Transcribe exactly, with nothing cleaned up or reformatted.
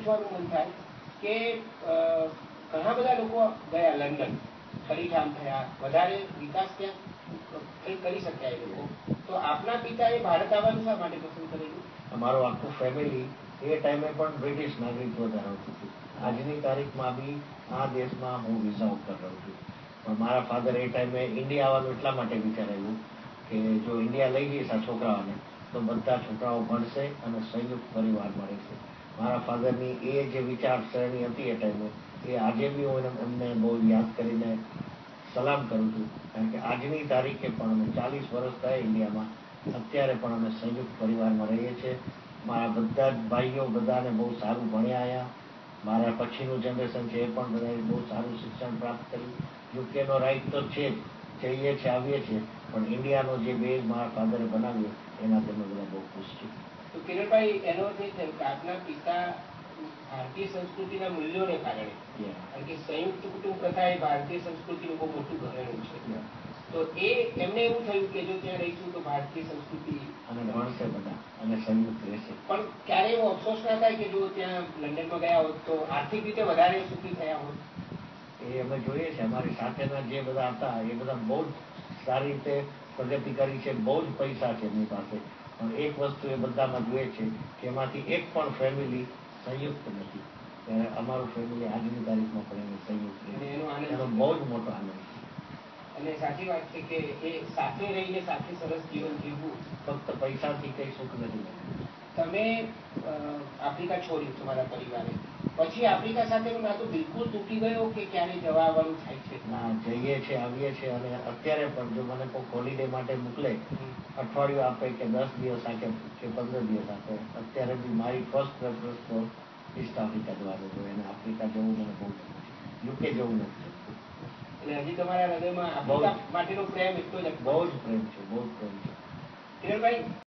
પૂછવાનું મન થાય કે ઘણા બધા લોકો ગયા લંડન, ફરીઠામ થયા, વધારે વિકાસ ત્યાં કંઈ કરી શક્યા એ લોકો, તો આપના પિતાએ ભારત આવવાનું શા માટે પસંદ કરેલું? અમારું આખું ફેમિલી એ ટાઈમે પણ બ્રિટિશ નાગરિકત્વ ધરાવતું હતું. આજની તારીખમાં બી આ દેશમાં હું વિઝા ઉપર રહું છું, પણ મારા ફાધર એ ટાઈમે ઇન્ડિયા આવવાનું એટલા માટે વિચારેલું કે જો ઇન્ડિયા લઈ જઈશ આ છોકરાઓને તો બધા છોકરાઓ ભણશે અને સંયુક્ત પરિવારમાં રહેશે. મારા ફાધરની એ જે વિચારસરણી હતી એ ટાઈમે, એ આજે બી હું એમને બહુ યાદ કરીને સલામ કરું છું, કારણ કે આજની તારીખે પણ અમે ચાલીસ વર્ષ થયા ઇન્ડિયામાં, અત્યારે પણ અમે સંયુક્ત પરિવારમાં રહીએ છીએ. મારા બધા જ ભાઈઓ બધાને બહુ સારું ભણ્યા આવ્યા. મારા પછીનું જનરેશન છે એ પણ બધાએ બહુ સારું શિક્ષણ પ્રાપ્ત કર્યું. યુકેનો રાઈટ તો છે જ, જઈએ છીએ આવીએ છીએ, પણ ઇન્ડિયાનો જે બેઝ મારા ફાધરે બનાવ્યો એનાથી અમે બધા બહુ ખુશ છીએ. તો કિરણભાઈ, એનો અર્થ એ થયો કે આપના પિતા ભારતીય સંસ્કૃતિના મૂલ્યોને કારણે, કારણ કે સંયુક્ત કુટુંબ પ્રથા એ ભારતીય સંસ્કૃતિનું બહુ મોટું ઘરેણું છે, તો એ એમને એવું થયું કે જો ત્યાં રહીશું તો ભારતીય સંસ્કૃતિ અને ભણશે બધા અને સંયુક્ત રહેશે. પણ ક્યારે એવો અફસોસ ના થાય કે જો ત્યાં લંડનમાં ગયા હોત તો આર્થિક રીતે વધારે સુખી થયા હોત? એ અમે જોઈએ છીએ, અમારી સાથેના જે બધા હતા એ બધા બહુ જ સારી રીતે પ્રગતિ કરી છે, બહુ જ પૈસા છે એમની પાસે, પણ એક વસ્તુ એ બધામાં જોઈએ છે કે એમાંથી એક પણ ફેમિલી સંયુક્ત નથી. ત્યારે અમારું ફેમિલી આજની તારીખમાં પણ એને સંયુક્ત રહે, એનો બહુ જ મોટો આનંદ છે. અને સાચી વાત છે કે એ સાથે રહીને સાથે સરસ જીવન જીવવું. ફક્ત પૈસાથી કંઈ સુખ નથી મળતું. તમે આફ્રિકા છોડ્યું તમારા પરિવારે, પછી આફ્રિકા સાથેનું નાતું બિલકુલ તૂટી ગયો કે ક્યારે જવા આવવાનું થાય છે? ના, જઈએ છીએ આવીએ છીએ, અને અત્યારે પણ જો મને કોઈ હોલિડે માટે મોકલે, અઠવાડિયું આપે કે દસ દિવસ આપે કે પંદર દિવસ આપે, અત્યારે બી મારી ફર્સ્ટ પ્રેફરન્સ તો ઈસ્ટ આફ્રિકા જવાનું હોય, અને આફ્રિકા જવું મને બહુ ગમે છે. યુકે જવું નથી. એટલે હજી તમારા હૃદયમાં આફ્રિકા માટેનો પ્રેમ એટલો જ બહુ જ પ્રેમ છે, બહુ જ પ્રેમ છે. કિરણભાઈ,